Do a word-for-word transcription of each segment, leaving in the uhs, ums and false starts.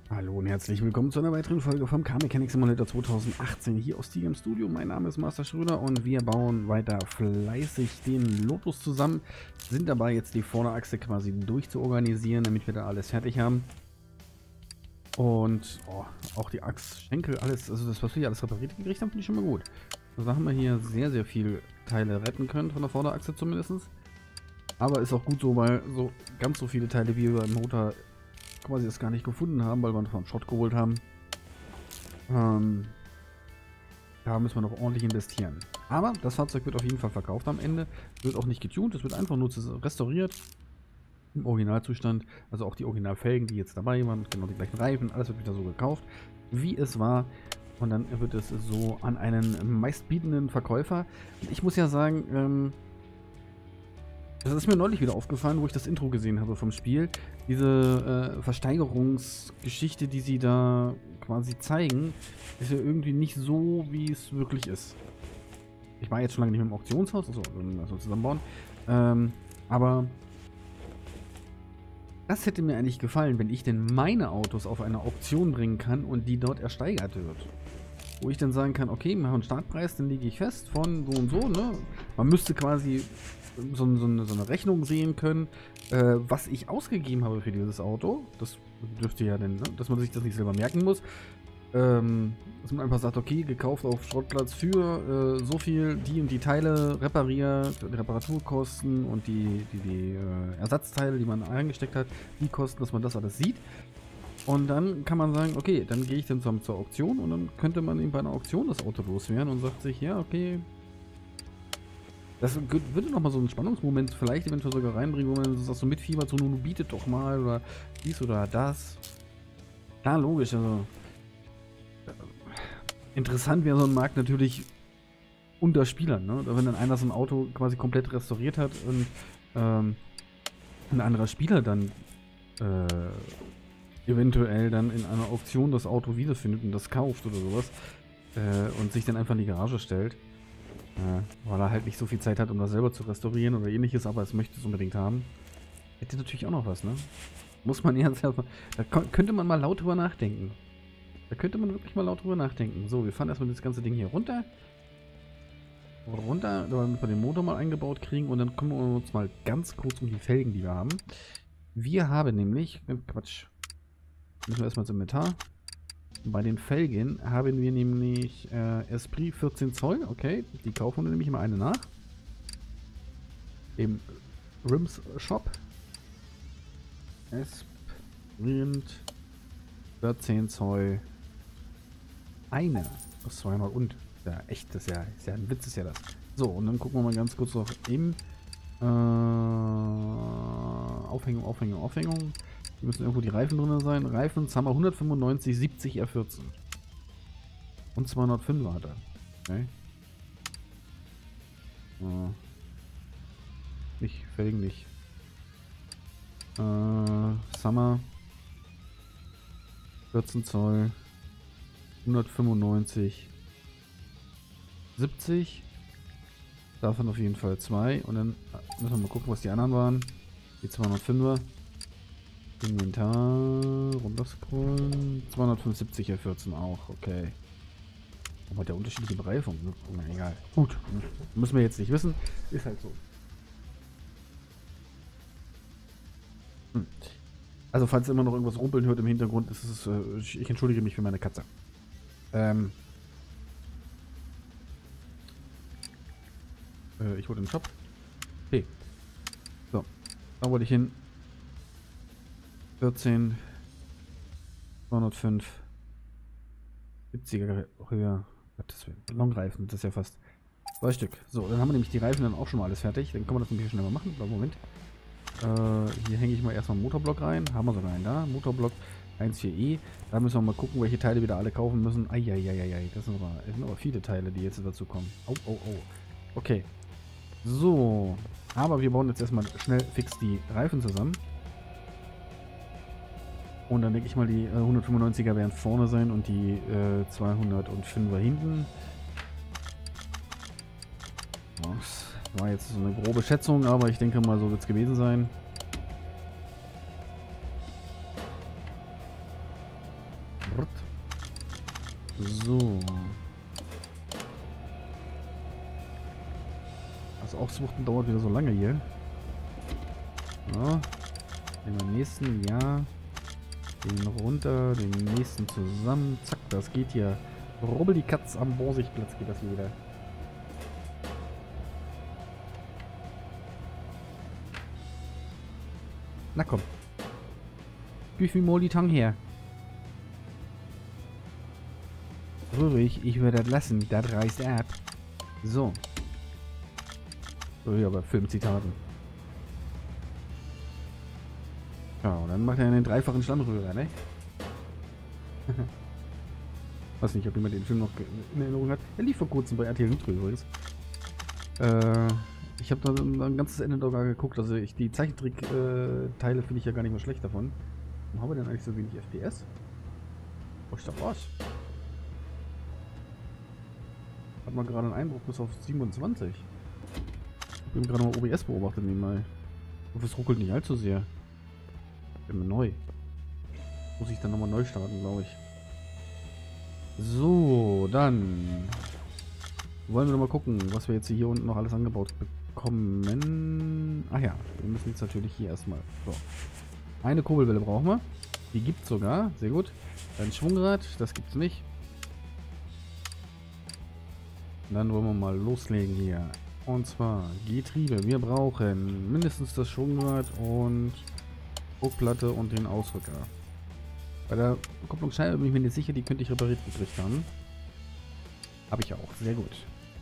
Hallo und herzlich willkommen zu einer weiteren Folge vom Car Mechanic Simulator zweitausendachtzehn hier aus T G M Studio. Mein Name ist Master Schröder und wir bauen weiter fleißig den Lotus zusammen. Sind dabei jetzt die Vorderachse quasi durchzuorganisieren, damit wir da alles fertig haben. Und oh, auch die Achsschenkel, alles, also das, was wir hier alles repariert gekriegt haben, finde ich schon mal gut. Also da haben wir hier sehr, sehr viele Teile retten können, von der Vorderachse zumindest. Aber ist auch gut so, weil so ganz so viele Teile, wie wir im Motor quasi das gar nicht gefunden haben, weil wir uns von Schrott geholt haben. Ähm, da müssen wir noch ordentlich investieren. Aber das Fahrzeug wird auf jeden Fall verkauft am Ende. Wird auch nicht getuned, es wird einfach nur restauriert. Im Originalzustand. Also auch die Originalfelgen, die jetzt dabei waren, genau die gleichen Reifen, alles wird wieder so gekauft, wie es war. Und dann wird es so an einen meistbietenden Verkäufer. Und ich muss ja sagen, ähm, das ist mir neulich wieder aufgefallen, wo ich das Intro gesehen habe vom Spiel. Diese äh, Versteigerungsgeschichte, die sie da quasi zeigen, ist ja irgendwie nicht so, wie es wirklich ist. Ich war jetzt schon lange nicht mehr im Auktionshaus, also, also zusammenbauen. Ähm, aber das hätte mir eigentlich gefallen, wenn ich denn meine Autos auf eine Auktion bringen kann und die dort ersteigert wird. Wo ich dann sagen kann, okay, wir haben einen Startpreis, den lege ich fest von so und so, ne? Man müsste quasi so, so, eine, so eine Rechnung sehen können, äh, was ich ausgegeben habe für dieses Auto. Das dürfte ja dann, ne? Dass man sich das nicht selber merken muss. Ähm, dass man einfach sagt, okay, gekauft auf Schrottplatz für äh, so viel, die und die Teile repariert, die Reparaturkosten und die, die, die äh, Ersatzteile, die man eingesteckt hat, die Kosten, dass man das alles sieht. Und dann kann man sagen, okay, dann gehe ich dann zur, zur Auktion und dann könnte man eben bei einer Auktion das Auto loswerden und sagt sich, ja, okay. Das würde nochmal so einen Spannungsmoment vielleicht eventuell sogar reinbringen, wo man sagt, so mitfiebert, so, nun bietet doch mal oder dies oder das. Klar, logisch, also interessant wäre so ein Markt natürlich unter Spielern, ne? Wenn dann einer so ein Auto quasi komplett restauriert hat und ähm, ein anderer Spieler dann äh, eventuell dann in einer Auktion das Auto wiederfindet und das kauft oder sowas äh, und sich dann einfach in die Garage stellt, äh, weil er halt nicht so viel Zeit hat, um das selber zu restaurieren oder ähnliches, aber es möchte es unbedingt haben. Hätte natürlich auch noch was, ne? Muss man ernsthaft mal, da könnte man mal laut drüber nachdenken. Da könnte man wirklich mal laut drüber nachdenken. So, wir fahren erstmal das ganze Ding hier runter. Runter, damit wir den Motor mal eingebaut kriegen und dann kümmern wir uns mal ganz kurz um die Felgen, die wir haben. Wir haben nämlich, äh, Quatsch, müssen wir erstmal zum Inventar. Bei den Felgen haben wir nämlich äh, Esprit vierzehn Zoll, okay, die kaufen wir nämlich immer eine nach. Im Rims Shop. Esprit vierzehn Zoll. Eine. Das zweimal und. Ja, echt, das ist ja, ist ja ein Witz, ist ja das. So, und dann gucken wir mal ganz kurz noch im äh, Aufhängung, Aufhängung, Aufhängung. Hier müssen irgendwo die Reifen drin sein. Reifen, jetzt haben wir hundertfünfundneunzig, siebzig R vierzehn. Und zweihundertfünf hat er. Okay. Äh, nicht, Felgen nicht. Äh, Summer. vierzehn Zoll. hundertfünfundneunzig. siebzig. Davon auf jeden Fall zwei. Und dann müssen wir mal gucken, was die anderen waren. Die zweihundertfünfer. Inventar, runterscrollen. zweihundertfünfundsiebzig R vierzehn auch, okay. Aber der unterschiedliche Bereifung, ne? Na, egal. Gut, müssen wir jetzt nicht wissen. Ist halt so. Hm. Also, falls ihr immer noch irgendwas rumpeln hört im Hintergrund, ist es, äh, ich entschuldige mich für meine Katze. Ähm. Äh, ich hole den Shop. Okay. So, da wollte ich hin. vierzehn, zweihundertfünf, siebziger höher. Gottes Willen. Longreifen, das ist ja fast zwei Stück. So, dann haben wir nämlich die Reifen dann auch schon mal alles fertig. Dann können wir das nämlich schnell mal machen. Moment. Äh, hier hänge ich mal erstmal einen Motorblock rein. Haben wir sogar einen da. Motorblock eins vier E. Da müssen wir mal gucken, welche Teile wir da alle kaufen müssen. Eieieiei. Das sind aber, das sind aber viele Teile, die jetzt dazu kommen. Oh, oh, oh. Okay. So. Aber wir bauen jetzt erstmal schnell fix die Reifen zusammen. Und dann denke ich mal, die äh, hundertfünfundneunziger werden vorne sein und die äh, zweihundertfünfer hinten. Das war jetzt so eine grobe Schätzung, aber ich denke mal, so wird es gewesen sein. So. Das Auswuchten dauert wieder so lange hier. Ja. Den nächsten, ja. Den runter, den nächsten zusammen. Zack, das geht hier. Rubbel die Katz am Borsigplatz geht das hier wieder. Na komm. Gib mir mal die Tang her. Ruhig, ich würde das lassen. Das reißt ab. So. So, hier aber Filmzitaten. Ja, und dann macht er einen dreifachen Stammrührer, ne? Weiß nicht, ob jemand den Film noch in Erinnerung hat. Er lief vor kurzem bei R T L Nitro übrigens. Äh, ich habe da ein ganzes Ende sogar geguckt. Also ich, die Zeichentrick-Teile finde ich ja gar nicht mal schlecht davon. Warum haben wir denn eigentlich so wenig F P S? Wo ist da was? Hat man gerade einen Einbruch bis auf siebenundzwanzig. Ich bin gerade mal O B S beobachtet nebenbei. Ich hoffe, es ruckelt nicht allzu sehr. Bin mir neu. Muss ich dann nochmal neu starten, glaube ich. So, dann wollen wir noch mal gucken, was wir jetzt hier unten noch alles angebaut bekommen. Ach ja, wir müssen jetzt natürlich hier erstmal. So. Eine Kurbelwelle brauchen wir. Die gibt es sogar. Sehr gut. Ein Schwungrad, das gibt's nicht. Dann wollen wir mal loslegen hier. Und zwar Getriebe. Wir brauchen mindestens das Schwungrad und Druckplatte und den Ausrücker. Bei der Kupplungsscheibe bin ich mir nicht sicher, die könnte ich repariert gekriegt haben. Habe ich auch. Sehr gut.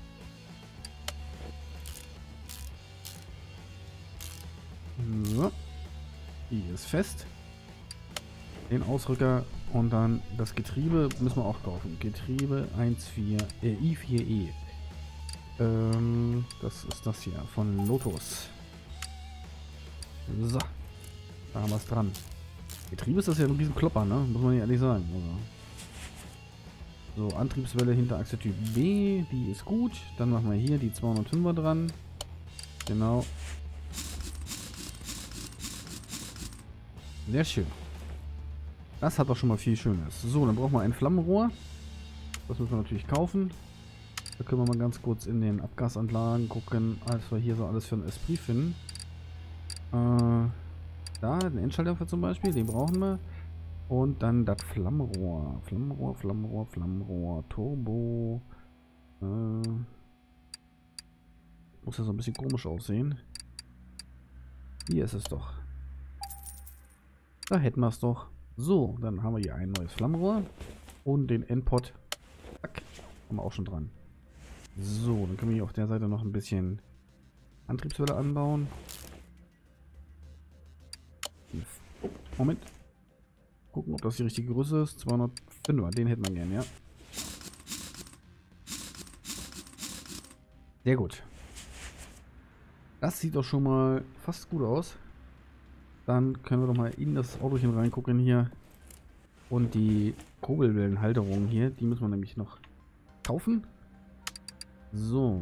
So. Die ist fest. Den Ausrücker und dann das Getriebe müssen wir auch kaufen. Getriebe eins vier, äh, I vier E. Ähm, das ist das hier von Lotus. So. Da haben wir es dran. Getriebe ist das ja ein riesen Klopper, ne? Muss man ja ehrlich sagen. Also. So, Antriebswelle hinter Achse Typ B. Die ist gut. Dann machen wir hier die zweihundertfünfer dran. Genau. Sehr schön. Das hat doch schon mal viel Schönes. So, dann brauchen wir ein Flammenrohr. Das müssen wir natürlich kaufen. Da können wir mal ganz kurz in den Abgasanlagen gucken, als wir hier so alles für ein Esprit finden. Äh, da, den Endschalldämpfer zum Beispiel, den brauchen wir. Und dann das Flammenrohr. Flammenrohr, Flammenrohr, Flammenrohr, Turbo. Äh, muss ja so ein bisschen komisch aussehen. Hier ist es doch. Da hätten wir es doch. So, dann haben wir hier ein neues Flammenrohr. Und den Endpot. Zack. Haben wir auch schon dran. So, dann können wir hier auf der Seite noch ein bisschen Antriebswelle anbauen. Oh, Moment. Gucken, ob das die richtige Größe ist. zweihundertfünfer, den hätten wir gern, ja. Sehr gut. Das sieht doch schon mal fast gut aus. Dann können wir doch mal in das Autochen reingucken hier. Und die Kurbelwellenhalterung hier, die müssen wir nämlich noch kaufen. So.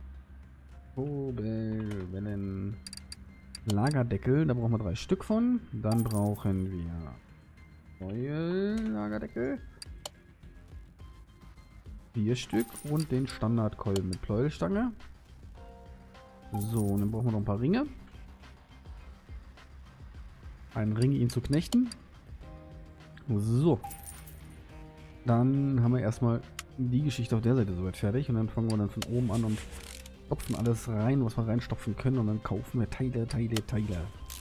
Kurbelwellen Lagerdeckel, da brauchen wir drei Stück von. Dann brauchen wir neue Lagerdeckel. Vier Stück und den Standardkolben mit Pleuelstange. So, und dann brauchen wir noch ein paar Ringe. Einen Ring, ihn zu knechten. So. Dann haben wir erstmal die Geschichte auf der Seite soweit fertig. Und dann fangen wir dann von oben an und stopfen alles rein, was wir reinstopfen können. Und dann kaufen wir Teile, Teile, Teile.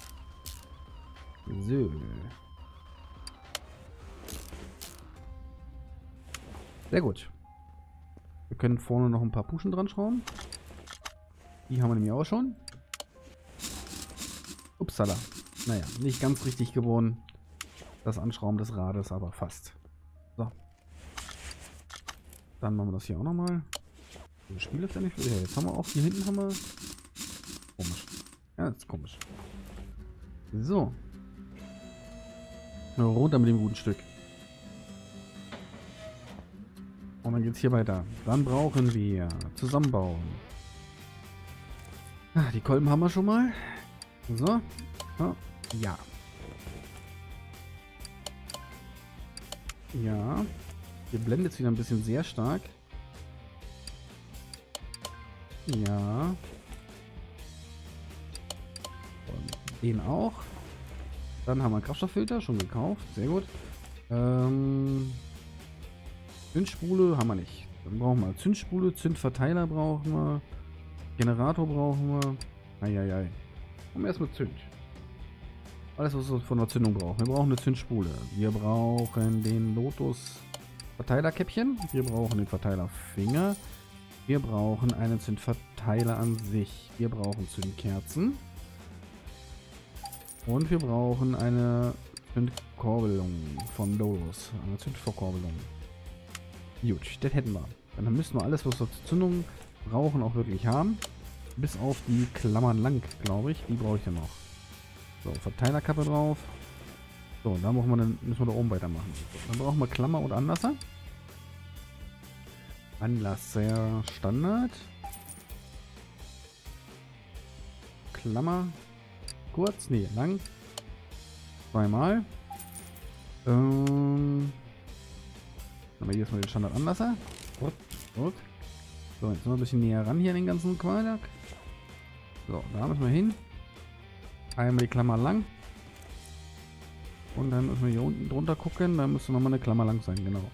So. Sehr gut. Wir können vorne noch ein paar Puschen dran schrauben. Die haben wir nämlich auch schon. Upsala. Naja, nicht ganz richtig geworden. Das Anschrauben des Rades, aber fast. So. Dann machen wir das hier auch nochmal. Das Spiel ist ja nicht. Ja, jetzt haben wir auch hier hinten haben wir. Komisch. Ja, das ist komisch. So. Runter mit dem guten Stück. Und dann geht's hier weiter. Dann brauchen wir zusammenbauen. Ah, die Kolben haben wir schon mal. So. Ja. Ja. Hier blendet es wieder ein bisschen sehr stark. Ja. Und den auch. Dann haben wir einen Kraftstofffilter, schon gekauft. Sehr gut. Ähm, Zündspule haben wir nicht. Dann brauchen wir Zündspule, Zündverteiler brauchen wir. Generator brauchen wir. Eieiei. Kommen wir erstmal Zünd. Alles, was wir von der Zündung brauchen. Wir brauchen eine Zündspule. Wir brauchen den Lotus Verteilerkäppchen. Wir brauchen den Verteilerfinger. Wir brauchen einen Zündverteiler an sich. Wir brauchen Zündkerzen. Und wir brauchen eine Zündkorbelung von Lotus. Eine Zündverkorbelung. Gut, das hätten wir. Dann müssten wir alles, was wir zur Zündung brauchen, auch wirklich haben. Bis auf die Klammern lang, glaube ich. Die brauche ich dann noch. So, Verteilerkappe drauf. So, dann brauchen wir dann, müssen wir da oben weitermachen. Dann brauchen wir Klammer und Anlasser. Anlasser Standard. Klammer. Kurz, nee, lang. Zweimal. Ähm. Haben wir hier erstmal den Standard Anlasser. Gut, gut. So, jetzt sind wir ein bisschen näher ran hier an den ganzen Quark. So, da müssen wir hin. Einmal die Klammer lang. Und dann müssen wir hier unten drunter gucken. Da müsste nochmal eine Klammer lang sein, genau.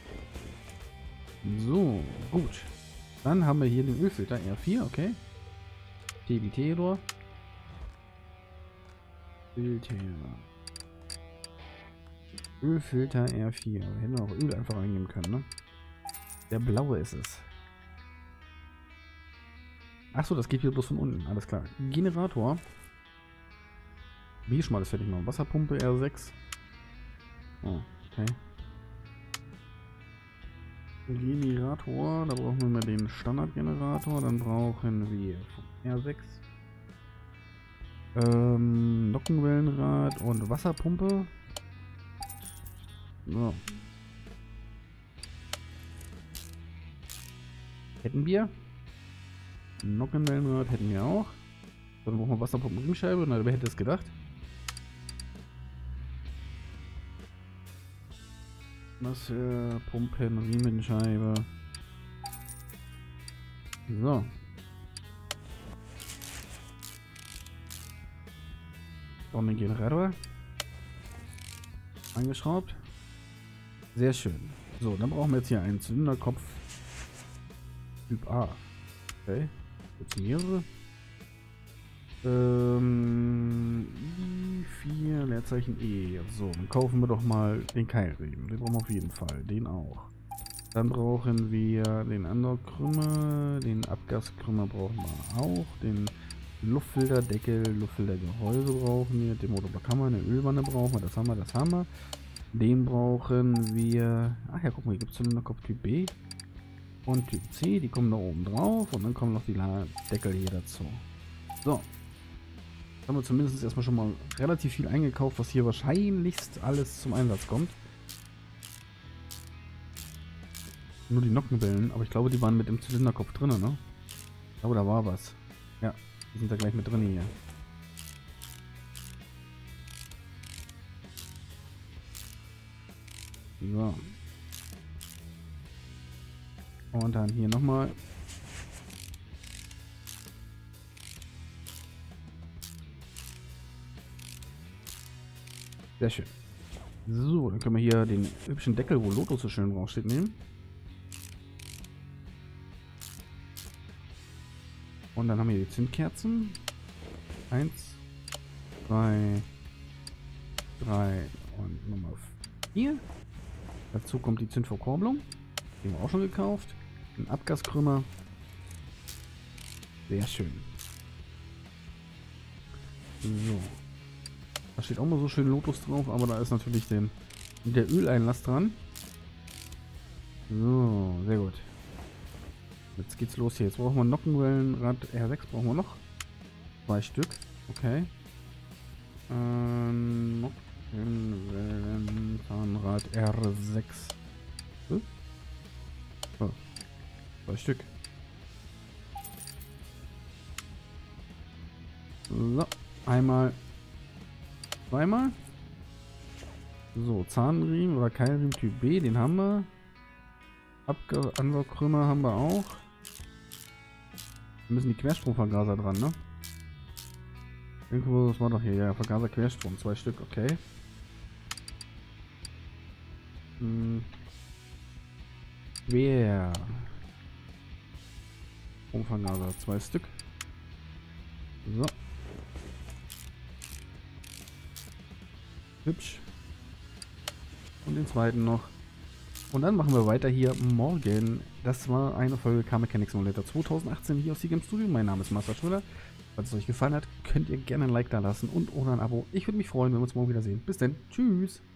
So, gut. Dann haben wir hier den Ölfilter R vier, okay. T wie Theodor. Filter. Ölfilter R vier. Wir hätten auch Öl einfach reingeben können, ne? Der blaue ist es. Achso, das geht hier bloß von unten. Alles klar. Generator. Wie schon mal das fertig machen. Wasserpumpe R sechs. Oh, okay. Generator. Da brauchen wir mal den Standardgenerator. Dann brauchen wir R sechs. Ähm, Nockenwellenrad und Wasserpumpe. So. Hätten wir. Nockenwellenrad hätten wir auch. Dann brauchen wir Wasserpumpen Ringscheibe. Na, wer hätte es gedacht? Wasserpumpen Riemenscheibe. So. Und den Generator. Angeschraubt. Sehr schön. So, dann brauchen wir jetzt hier einen Zylinderkopf. Typ A. Okay. Jetzt mehrere. Ähm, I vier, Leerzeichen E. So, dann kaufen wir doch mal den Keilriemen. Den brauchen wir auf jeden Fall. Den auch. Dann brauchen wir den Underkrümmer. Den Abgaskrümmer brauchen wir auch. Den Luftfilterdeckel, Luftfiltergehäuse brauchen wir. Den Motorblockhammer, eine Ölwanne brauchen wir. Das haben wir, das haben wir. Den brauchen wir. Ach ja, guck mal, hier gibt es Zylinderkopf Typ B und Typ C. Die kommen da oben drauf. Und dann kommen noch die Deckel hier dazu. So. Haben wir zumindest erstmal schon mal relativ viel eingekauft, was hier wahrscheinlichst alles zum Einsatz kommt. Nur die Nockenwellen, aber ich glaube, die waren mit dem Zylinderkopf drin, ne? Ich glaube, da war was. Ja, die sind da gleich mit drin hier. So. Und dann hier nochmal. Sehr schön. So, dann können wir hier den hübschen Deckel, wo Lotus so schön draufsteht, nehmen. Und dann haben wir die Zündkerzen. Eins, zwei, drei und Nummer vier. Dazu kommt die Zündverkorbelung. Die haben wir auch schon gekauft. Ein Abgaskrümmer. Sehr schön. So. Da steht auch mal so schön Lotus drauf, aber da ist natürlich den, der Öleinlass dran. So, sehr gut. Jetzt geht's los hier. Jetzt brauchen wir Nockenwellenrad R sechs, brauchen wir noch. Zwei Stück. Okay. Ähm, Nockenwellenzahnrad R sechs. Hm? Oh. Zwei Stück. So, einmal. Zweimal. So, Zahnriemen oder Keilriemen Typ B, den haben wir. Abge Ansaugkrümmer haben wir auch. Wir müssen die Querstromvergaser dran, ne? Irgendwo, das war doch hier, ja, Vergaser Querstrom, zwei Stück, okay. Hm. Quer. Stromvergaser, zwei Stück. So. Hübsch. Und den zweiten noch. Und dann machen wir weiter hier morgen. Das war eine Folge Car Mechanic Simulator zweitausendachtzehn hier aus Game Studio. Mein Name ist Master Schröder. Falls es euch gefallen hat, könnt ihr gerne ein Like da lassen und oder ein Abo. Ich würde mich freuen, wenn wir uns morgen wiedersehen. Bis dann. Tschüss.